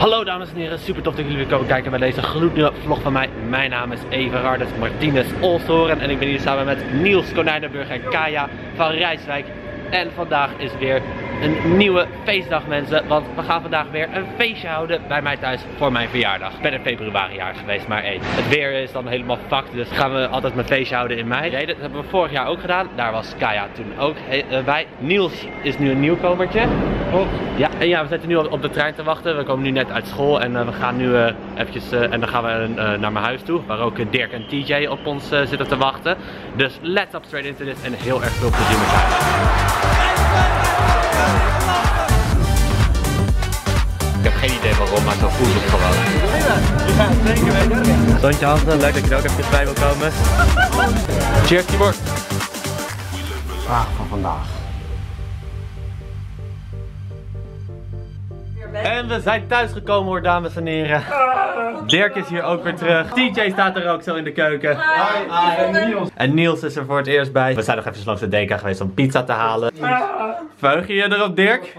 Hallo dames en heren, super tof dat jullie weer komen kijken bij deze gloednieuwe vlog van mij. Mijn naam is Everardus Martinez Olshoorn en ik ben hier samen met Niels Konijnenburg en Kaya van Rijswijk. En vandaag is weer een nieuwe feestdag mensen, want we gaan vandaag weer een feestje houden bij mij thuis voor mijn verjaardag. Ik ben in februari jaar geweest, maar het weer is dan helemaal fucked, dus gaan we altijd mijn feestje houden in mei. Nee, dat hebben we vorig jaar ook gedaan, daar was Kaya toen ook bij. Niels is nu een nieuwkomertje. Ja, en ja, we zitten nu op de trein te wachten. We komen nu net uit school en we gaan nu eventjes, en dan gaan we naar mijn huis toe, waar ook Dirk en TJ op ons zitten te wachten. Dus let's up straight into this en heel erg veel plezier met mij. Ik heb geen idee waarom, maar zo voelt het gewoon. Ja, zeker weten. Zoontje handen, leuk dat je er ook even bij wil komen. Cheers, Tibor. Vraag van vandaag. En we zijn thuis gekomen hoor, dames en heren. Dirk is hier ook weer terug. TJ staat er ook zo in de keuken. En Niels is er voor het eerst bij. We zijn nog even langs de DK geweest om pizza te halen. Verheug je je erop, Dirk?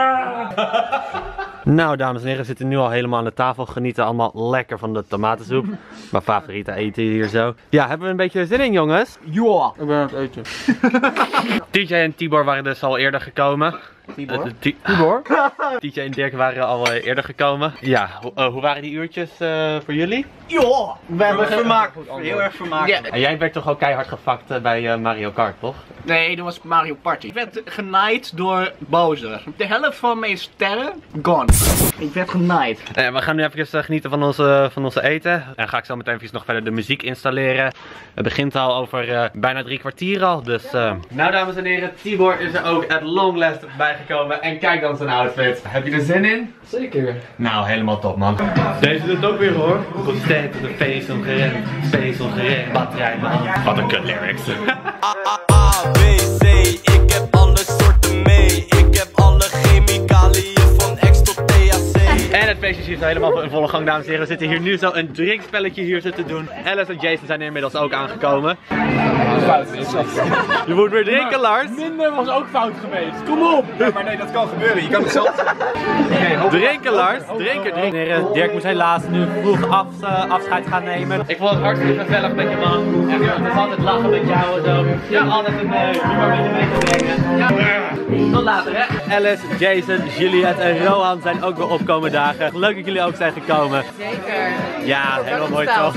Nou, dames en heren, we zitten nu al helemaal aan de tafel. Genieten allemaal lekker van de tomatensoep. Mijn favoriete eten hier zo. Ja, hebben we een beetje zin in, jongens? Ja, ik ben aan het eten. TJ en Tibor waren dus al eerder gekomen. Tibor? TJ en Dirk waren al eerder gekomen. Ja, hoe waren die uurtjes voor jullie? Ja, we hebben vermaakt. Heel erg vermaakt. Ja. En jij werd toch al keihard gefakt bij Mario Kart, toch? Nee, dat was Mario Party. Ik werd genaaid door Bowser. De helft van mijn sterren, gone. Ik werd genaaid. We gaan nu even genieten van onze eten. En ga ik zo meteen even nog verder de muziek installeren. Het begint al over bijna 3 kwartier al, dus... Nou dames en heren, Tibor is er ook at long last bijgekomen. En kijk dan zijn outfit. Heb je er zin in? Zeker. Nou, helemaal top man. Deze doet het ook weer hoor. Constant de vezel gerend, batterij man. Wat een kut lyrics. A, B, C, ik heb alle soorten mee. Ik heb alle chemicaliën van X tot THC. En het feestje is hier zo helemaal in volle gang, dames en heren. We zitten hier nu zo een drinkspelletje hier zitten doen. Alice en Jason zijn er inmiddels ook aangekomen. Fout is. Je moet weer drinken, Lars. Minder was ook fout geweest. Kom op! Ja, maar nee, dat kan gebeuren. Je kan het zelf. Drinken, Lars. Drinken. Dirk moest helaas nu vroeg afscheid gaan nemen. Ik vond het hartstikke gezellig met je man. En het is altijd lachen met jou en zo. Ja, altijd een humor met je mee te brengen. Ja. Tot later, hè. Alice, Jason, Juliette en Rohan zijn ook weer opkomen dagen. Leuk dat jullie ook zijn gekomen. Zeker. Ja, helemaal mooi toch.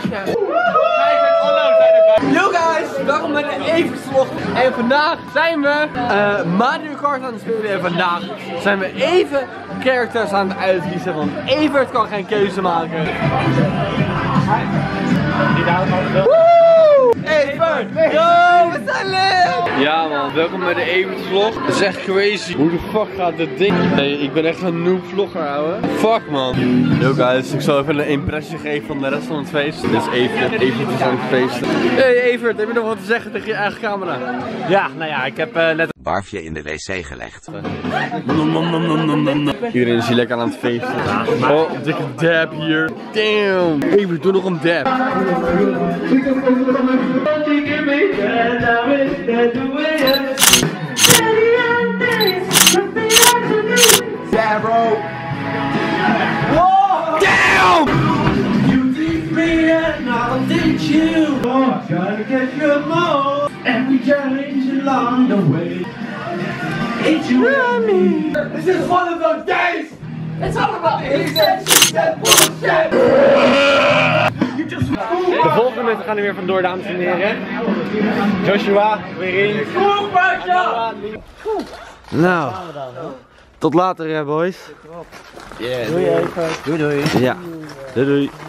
Yo guys, welkom bij de Eversvlog. En vandaag zijn we Mario Kart aan het spelen. En vandaag zijn we even characters aan het uitkiezen. Want Evert kan geen keuze maken. Evert! Yo, we zijn lit! Ja man, welkom bij de Eversvlog. Dat is echt crazy. Hoe de fuck gaat dit ding? Nee, ik ben echt een noob vlogger, ouwe. Fuck man. Yo guys, ik zal even een impressie geven van de rest van het feest. Dit is Evert is aan het feesten. Hey Evert, heb je nog wat te zeggen tegen je eigen camera? Ja, nou ja, ik heb net... Barfje in de wc gelegd. Iedereen is hier lekker aan het feesten. Oh, dikke dab hier. Damn. Evert, doe nog een dab. Yeah, bro. Whoa! Damn! You teach me and I'll teach you. Oh, try to get your more. And we challenge along the way. Ain't you and me? This is one of those days. It's all about he said, she said, bullshit. De volgende mensen gaan er weer vandoor, dames en heren. Joshua, weer in. Nou, tot later boys. Yeah, doei even. Doei doei. Ja, doei doei.